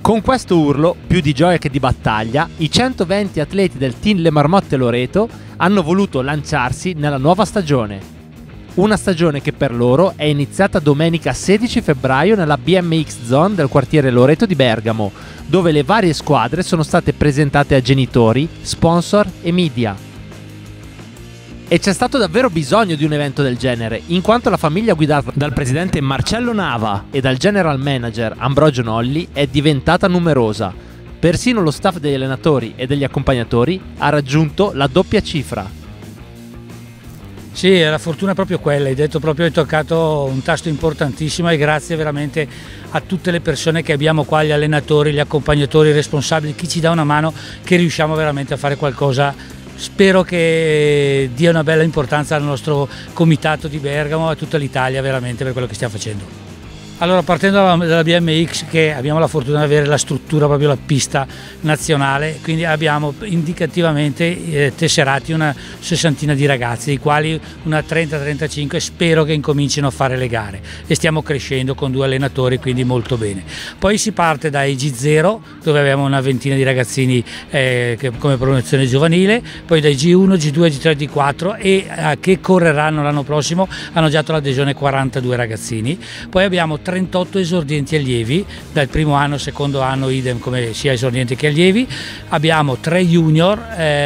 Con questo urlo, più di gioia che di battaglia, i 120 atleti del team Le Marmotte Loreto hanno voluto lanciarsi nella nuova stagione. Una stagione che per loro è iniziata domenica 16 febbraio nella BMX Zone del quartiere Loreto di Bergamo, dove le varie squadre sono state presentate a genitori, sponsor e media. E c'è stato davvero bisogno di un evento del genere, in quanto la famiglia guidata dal presidente Marcello Nava e dal general manager Ambrogio Nolli è diventata numerosa. Persino lo staff degli allenatori e degli accompagnatori ha raggiunto la doppia cifra. Sì, la fortuna è proprio quella, hai toccato un tasto importantissimo e grazie veramente a tutte le persone che abbiamo qua, gli allenatori, gli accompagnatori, i responsabili, chi ci dà una mano, che riusciamo veramente a fare qualcosa. Spero che dia una bella importanza al nostro comitato di Bergamo e a tutta l'Italia veramente per quello che stiamo facendo. Allora, partendo dalla BMX, che abbiamo la fortuna di avere la struttura, proprio la pista nazionale, quindi abbiamo indicativamente tesserati una 60 di ragazzi, dei quali una 30-35 spero che incomincino a fare le gare, e stiamo crescendo con 2 allenatori, quindi molto bene. Poi si parte dai G0, dove abbiamo una ventina di ragazzini come promozione giovanile, poi dai G1, G2, G3, G4 e che correranno l'anno prossimo hanno già l'adesione 42 ragazzini. Poi abbiamo 38 esordienti allievi, dal primo anno, secondo anno idem come sia esordienti che allievi. Abbiamo 3 junior,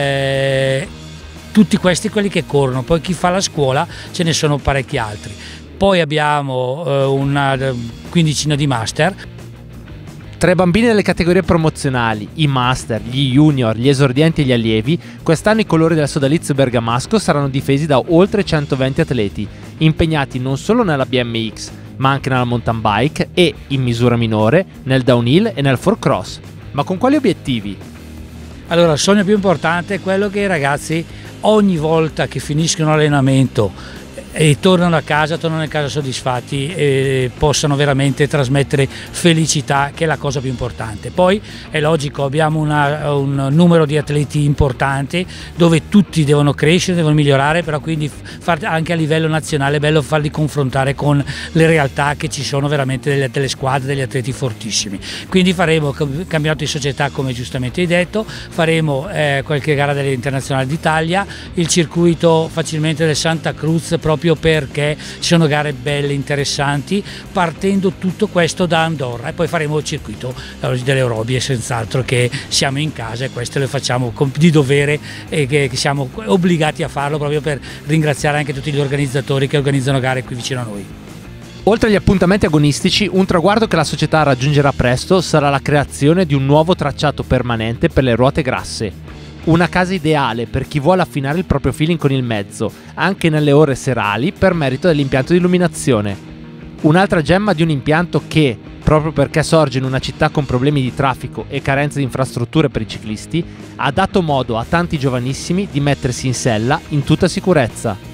tutti questi quelli che corrono, poi chi fa la scuola ce ne sono parecchi altri. Poi abbiamo una quindicina di master. 3 bambini nelle categorie promozionali, i master, gli junior, gli esordienti e gli allievi. Quest'anno i colori del sodalizio bergamasco saranno difesi da oltre 120 atleti, impegnati non solo nella BMX, ma anche nella mountain bike e, in misura minore, nel downhill e nel 4cross. Ma con quali obiettivi? Allora, il sogno più importante è quello che i ragazzi, ogni volta che finiscono l'allenamento e tornano a casa soddisfatti e possano veramente trasmettere felicità, che è la cosa più importante. Poi è logico, abbiamo un numero di atleti importante dove tutti devono crescere, devono migliorare, però quindi anche a livello nazionale è bello farli confrontare con le realtà che ci sono veramente delle squadre, degli atleti fortissimi. Quindi faremo campionato di società, come giustamente hai detto, faremo qualche gara delle internazionali d'Italia, il circuito facilmente del Santa Cruz, proprio perché ci sono gare belle, interessanti, partendo tutto questo da Andorra, e poi faremo il circuito delle Eurobie, senz'altro, che siamo in casa e questo lo facciamo di dovere e che siamo obbligati a farlo, proprio per ringraziare anche tutti gli organizzatori che organizzano gare qui vicino a noi. Oltre agli appuntamenti agonistici, un traguardo che la società raggiungerà presto sarà la creazione di un nuovo tracciato permanente per le ruote grasse. Una casa ideale per chi vuole affinare il proprio feeling con il mezzo, anche nelle ore serali, per merito dell'impianto di illuminazione. Un'altra gemma di un impianto che, proprio perché sorge in una città con problemi di traffico e carenza di infrastrutture per i ciclisti, ha dato modo a tanti giovanissimi di mettersi in sella in tutta sicurezza.